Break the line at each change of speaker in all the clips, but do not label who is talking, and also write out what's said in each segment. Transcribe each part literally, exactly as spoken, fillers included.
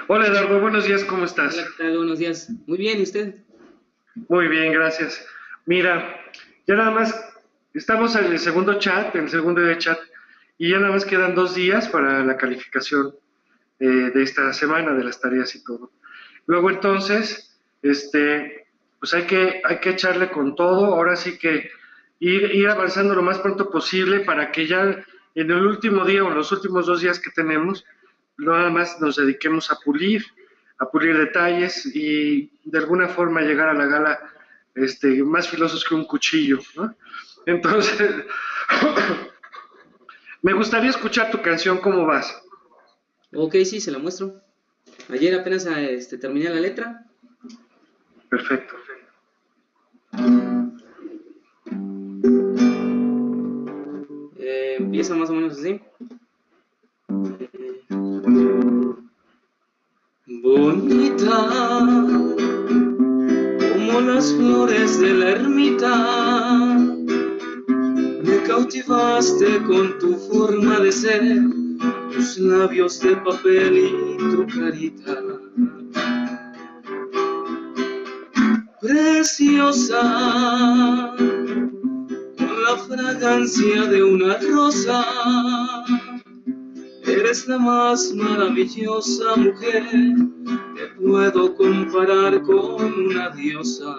Hola Eduardo, buenos días, ¿cómo
Hola,
estás?
¿qué tal? Buenos días. Muy bien, ¿y usted?
Muy bien, gracias. Mira, ya nada más, estamos en el segundo chat, en el segundo de chat, y ya nada más quedan dos días para la calificación eh, de esta semana, de las tareas y todo. Luego entonces, este, pues hay que, hay que echarle con todo, ahora sí que ir, ir avanzando lo más pronto posible para que ya en el último día o los últimos dos días que tenemos, nada más nos dediquemos a pulir, a pulir detalles y de alguna forma llegar a la gala este, más filosos que un cuchillo, ¿no? Entonces, me gustaría escuchar tu canción, ¿cómo vas?
Ok, sí, se la muestro. Ayer apenas ah, este, terminé la letra.
Perfecto.
Eh, empieza más o menos así. Bonita, como las flores de la ermita, me cautivaste con tu forma de ser, tus labios de papel y tu carita. Preciosa, con la fragancia de una rosa, eres la más maravillosa mujer, te puedo comparar con una diosa.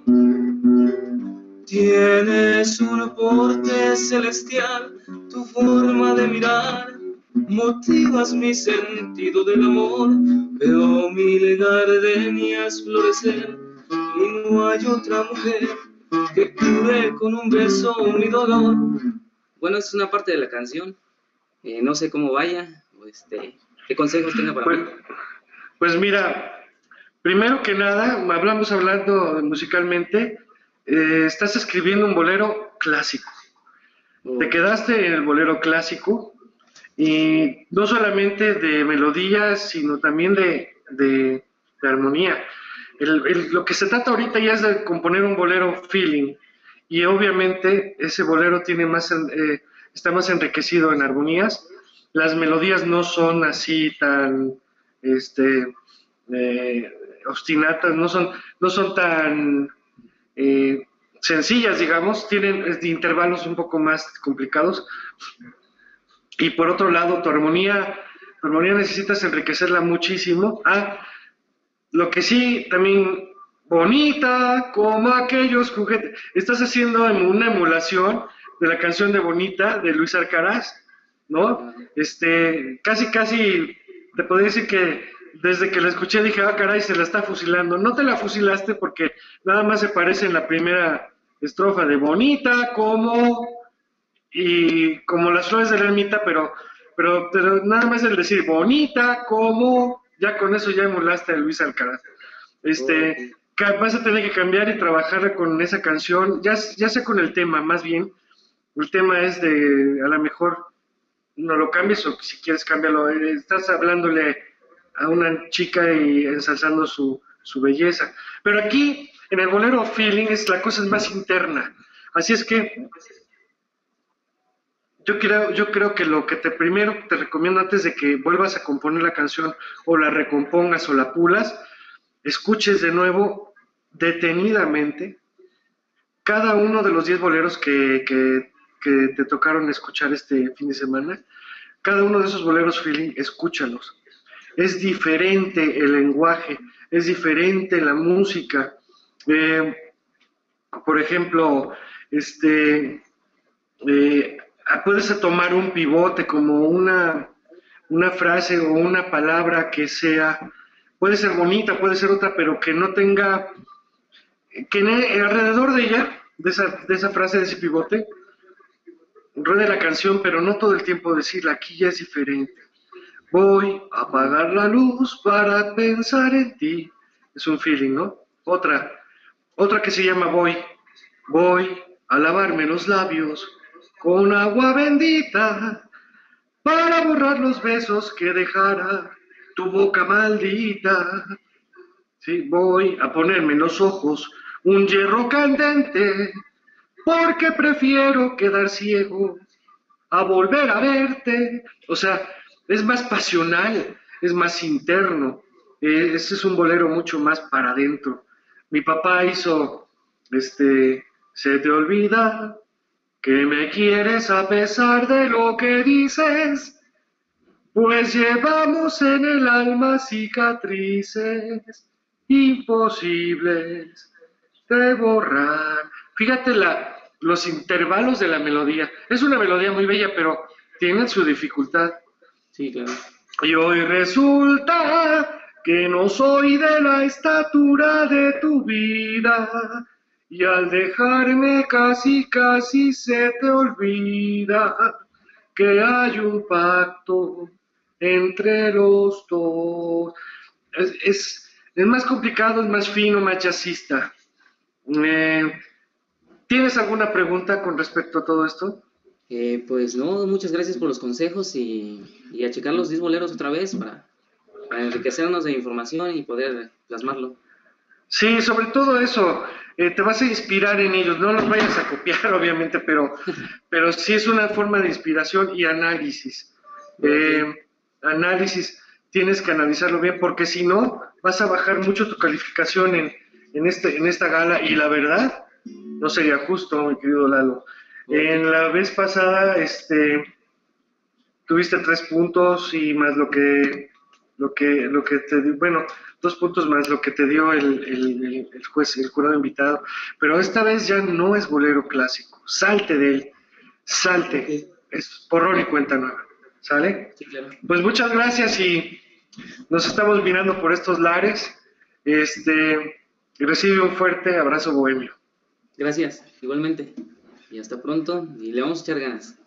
Tienes un porte celestial, tu forma de mirar, motivas mi sentido del amor, veo mil gardenias florecer y no hay otra mujer que cure con un beso mi dolor. Bueno, es una parte de la canción. Eh, no sé cómo vaya, o este, qué consejos tenga para
Pues,
mí.
pues mira, primero que nada, hablamos hablando musicalmente, eh, estás escribiendo un bolero clásico. Te
Ok,
quedaste en el bolero clásico y no solamente de melodías, sino también de, de, de armonía. El, el, lo que se trata ahorita ya es de componer un bolero feeling y obviamente ese bolero tiene más, eh, está más enriquecido en armonías. Las melodías no son así tan este, eh, obstinatas, no son, no son tan eh, sencillas, digamos, tienen eh, intervalos un poco más complicados. Y por otro lado, tu armonía, tu armonía necesitas enriquecerla muchísimo. Ah, lo que sí, también bonita, como aquellos juguetes. Estás haciendo una emulación de la canción de Bonita de Luis Alcaraz, ¿no?
ah,
Este, casi, casi, te podría decir que desde que la escuché dije, ah, caray, se la está fusilando. No te la fusilaste porque nada más se parece en la primera estrofa de Bonita, como y como las flores de la ermita, pero, pero, pero nada más el decir bonita, como, ya con eso ya emulaste a Luis Alcaraz.
ok.
Este, vas a tener que cambiar y trabajar con esa canción, ya, ya sé con el tema, más bien, el tema es de, a lo mejor, no lo cambies o si quieres cámbialo, eh, estás hablándole a una chica y ensalzando su, su belleza. Pero aquí, en el bolero feeling, es, la cosa es más interna. Así es que yo creo, yo creo que lo que te primero te recomiendo antes de que vuelvas a componer la canción o la recompongas o la pulas, escuches de nuevo detenidamente cada uno de los diez boleros que, que, que te tocaron escuchar este fin de semana. Cada uno de esos boleros feeling, escúchalos. Es diferente el lenguaje, es diferente la música. Eh, por ejemplo, este, eh, puedes tomar un pivote como una, una frase o una palabra que sea, puede ser bonita, puede ser otra, pero que no tenga, que ne, alrededor de ella, de esa, de esa frase, de ese pivote, ruede la canción, pero no todo el tiempo decirla, aquí ya es diferente. Voy a apagar la luz para pensar en ti. Es un feeling, ¿no? Otra, otra que se llama Voy. Voy a lavarme los labios con agua bendita para borrar los besos que dejara tu boca maldita. Sí, voy a ponerme en los ojos un hierro candente porque prefiero quedar ciego a volver a verte. O sea, es más pasional, es más interno. Eh, ese es un bolero mucho más para adentro. Mi papá hizo, este, se te olvida que me quieres a pesar de lo que dices, pues llevamos en el alma cicatrices imposibles de borrar. Fíjate la, los intervalos de la melodía. Es una melodía muy bella, pero tiene su dificultad.
Sí, claro.
Y hoy resulta que no soy de la estatura de tu vida. Y al dejarme casi, casi se te olvida que hay un pacto entre los dos. Es, es, es más complicado, es más fino, más jazzista. Eh, ¿Tienes alguna pregunta con respecto a todo esto?
Eh, pues no, muchas gracias por los consejos y, y a checar los diez boleros otra vez para, para enriquecernos de información y poder plasmarlo.
Sí, sobre todo eso, eh, te vas a inspirar en ellos, no los vayas a copiar, obviamente, pero, pero sí es una forma de inspiración y análisis.
Ok,
Eh, análisis, tienes que analizarlo bien, porque si no, vas a bajar mucho tu calificación en, en, este, en esta gala, y la verdad, no sería justo, mi querido Lalo.
ok,
En la vez pasada, este, tuviste tres puntos y más lo que, lo que, lo que te dio, bueno, dos puntos más lo que te dio el, el, el juez, el jurado invitado. Pero esta vez ya no es bolero clásico. Salte de él,
ok.
salte. Es porrón y cuenta nueva. ¿Sale?
Sí, claro.
Pues muchas gracias y nos estamos mirando por estos lares. Este, recibe un fuerte abrazo bohemio.
Gracias, igualmente. Y hasta pronto. Y le vamos a echar ganas.